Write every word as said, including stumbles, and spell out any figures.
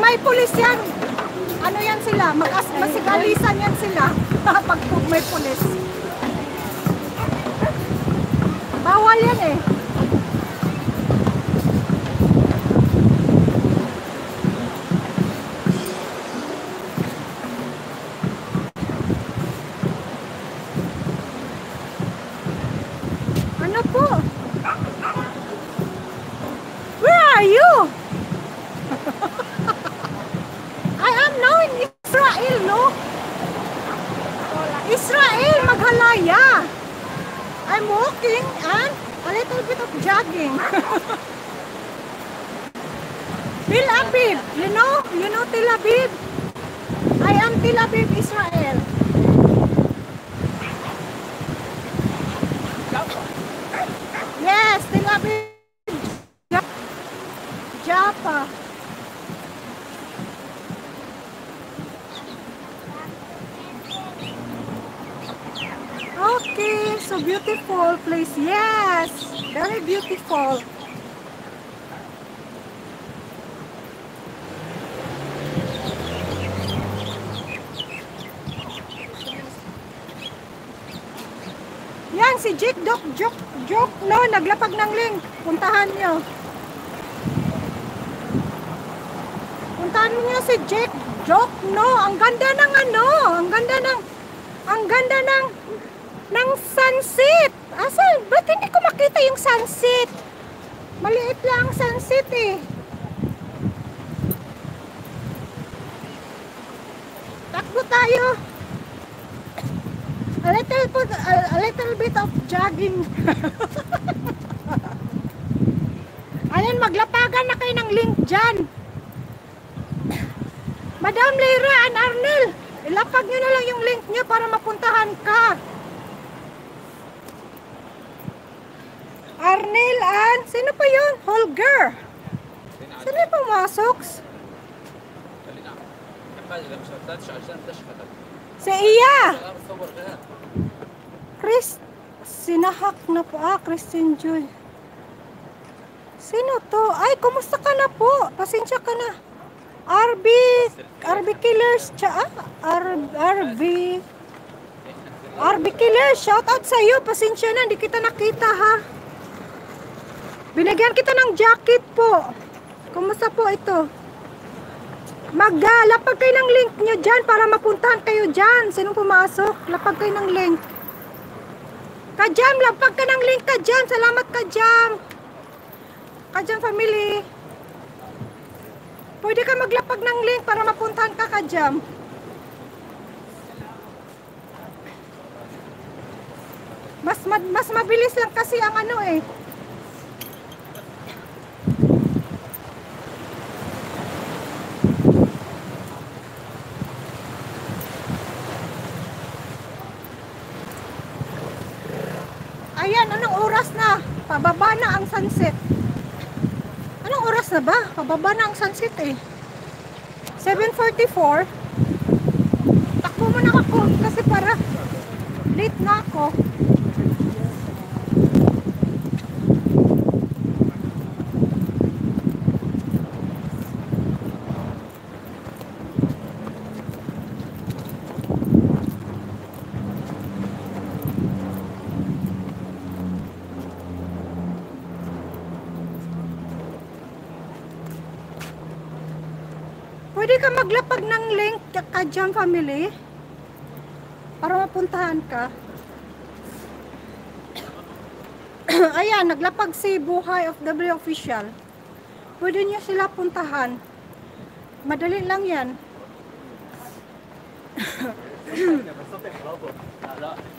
may pulis yan, ano yan sila, mag-masigalisan yan sila pag may pulis. Bawal yan eh. Ano po? Where are you? I am now in Israel, no? Israel, Maghalaya. I'm walking and a little bit of jogging. Tel Aviv, you know? You know Tel Aviv? I am Tel Aviv, Israel. Yes, Tel Aviv, Jaffa. Okay, so beautiful place. Yes, very beautiful. Yan, si Jake Dok Jok Jok no, naglapag ng link. Puntahan nyo. Puntahan nyo si Jake Jok no. Ang ganda ng ano, ang ganda ng ang ganda ng ng sunset. Asal, ba't hindi ko makita yung sunset? Maliit lang ang sunset eh. Takbo tayo. A little, put, a, a little bit of jogging. Ayan, maglapagan na kayo ng link dyan. Madam Lyra and Arnel, ilapag nyo na lang yung link nyo para mapuntahan ka. Arnel and, sino pa yun? Holger. Sino yung pumasok? Si Iya. Chris, sinahak na po. Ah, Christian Joy. Sino to? Ay, kumusta ka na po? Pasensya ka na. R B, R B Killers, cha, ah, R B, R B Killers, shout out sa iyo. Pasensya na, hindi kita nakita ha. Binigyan kita ng jacket po. Kumusta po ito? Maglalapag kayo ng link nyo dyan para mapuntahan kayo dyan. Sinong pumasok? Lapag kayo ng link. Kajam, lapag ka ng link ka dyan. Salamat Kajam. Kajam family. Pwede ka maglapag ng link para mapuntahan ka Kajam. Mas, mas mabilis lang kasi ang ano eh. Ayan, anong oras na? Pababa na ang sunset. Anong oras na ba? Pababa na ang sunset eh. seven forty-four. Takbo mo na ako kasi para late na ako. Pwede ka maglapag ng link ka dyan family para mapuntahan ka. Ayan, naglapag si Buhay of W Official. Pwede nyo sila puntahan. Madali lang yan.